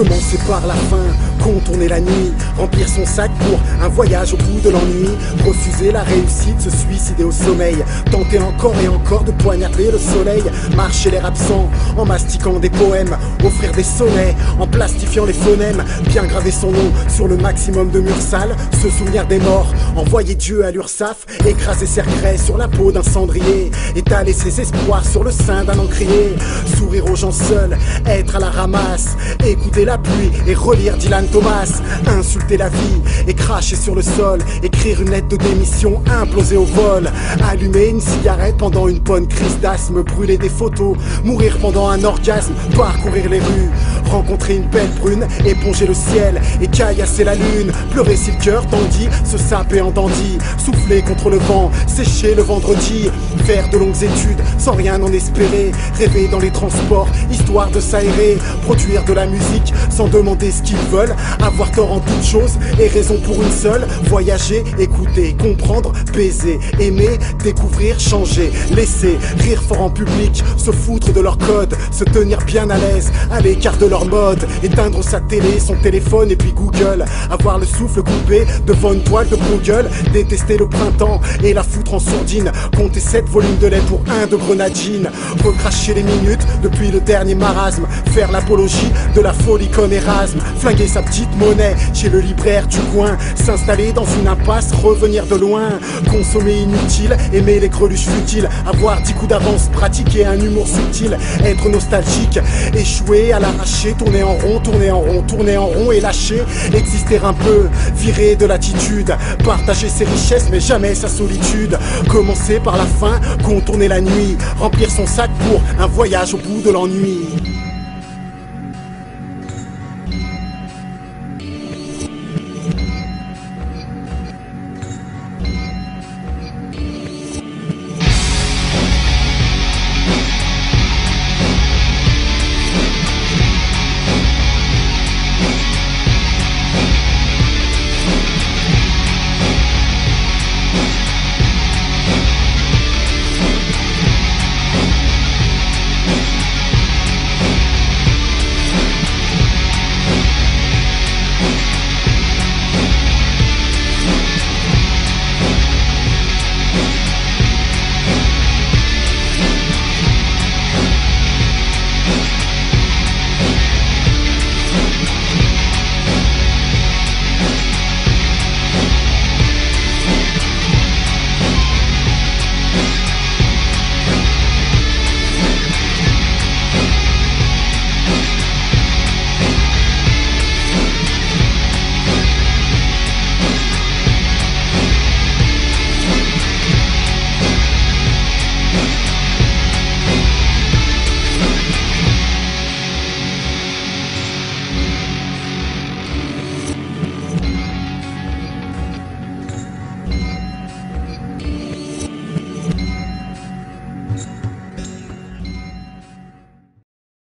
Commencer par la fin, contourner la nuit, remplir son sac pour un voyage au bout de l'ennui, refuser la réussite, se suicider au sommeil, tenter encore et encore de poignarder le soleil, marcher l'air absent en mastiquant des poèmes, offrir des sonnets en plastifiant les phonèmes, bien graver son nom sur le maximum de murs sales, se souvenir des morts, envoyer Dieu à l'URSSAF, écraser ses regrets sur la peau d'un cendrier, étaler ses espoirs sur le sein d'un encrier, sourire aux gens seuls, être à la ramasse, écouter la pluie et relire Dylan Thomas, insulter la vie et cracher sur le sol, écrire une lettre de démission, imploser au vol, allumer une cigarette pendant une bonne crise d'asthme, brûler des photos, mourir pendant un orgasme, parcourir les rues, rencontrer une belle brune, éponger le ciel et caillasser la lune, pleurer si le cœur tendit, se saper en dandy, souffler contre le vent, sécher le vendredi, faire de longues études sans rien en espérer, rêver dans les transports, histoire de s'aérer, produire de la musique sans demander ce qu'ils veulent, avoir tort en toutes choses et raison pour une seule, voyager, écouter, comprendre, baiser, aimer, découvrir, changer, laisser, rire fort en public, se foutre de leur code, se tenir bien à l'aise, à l'écart de leur mode, éteindre sa télé, son téléphone et puis Google, avoir le souffle coupé devant une toile de Google, détester le printemps et la foutre en sourdine, compter 7 volumes de lait pour 1 de grenadine, recracher les minutes depuis le dernier marasme, faire l'apologie de la folie comme Erasme, flinguer sa petite monnaie chez le libraire du coin, s'installer dans une impasse, revenir de loin, consommer inutile, aimer les greluches futiles, avoir 10 coups d'avance, pratiquer un humour subtil, être nostalgique, échouer à l'arracher, tourner en rond, tourner en rond, tourner en rond et lâcher, exister un peu, virer de l'attitude, partager ses richesses mais jamais sa solitude, commencer par la fin, contourner la nuit, remplir son sac pour un voyage au bout de l'ennui.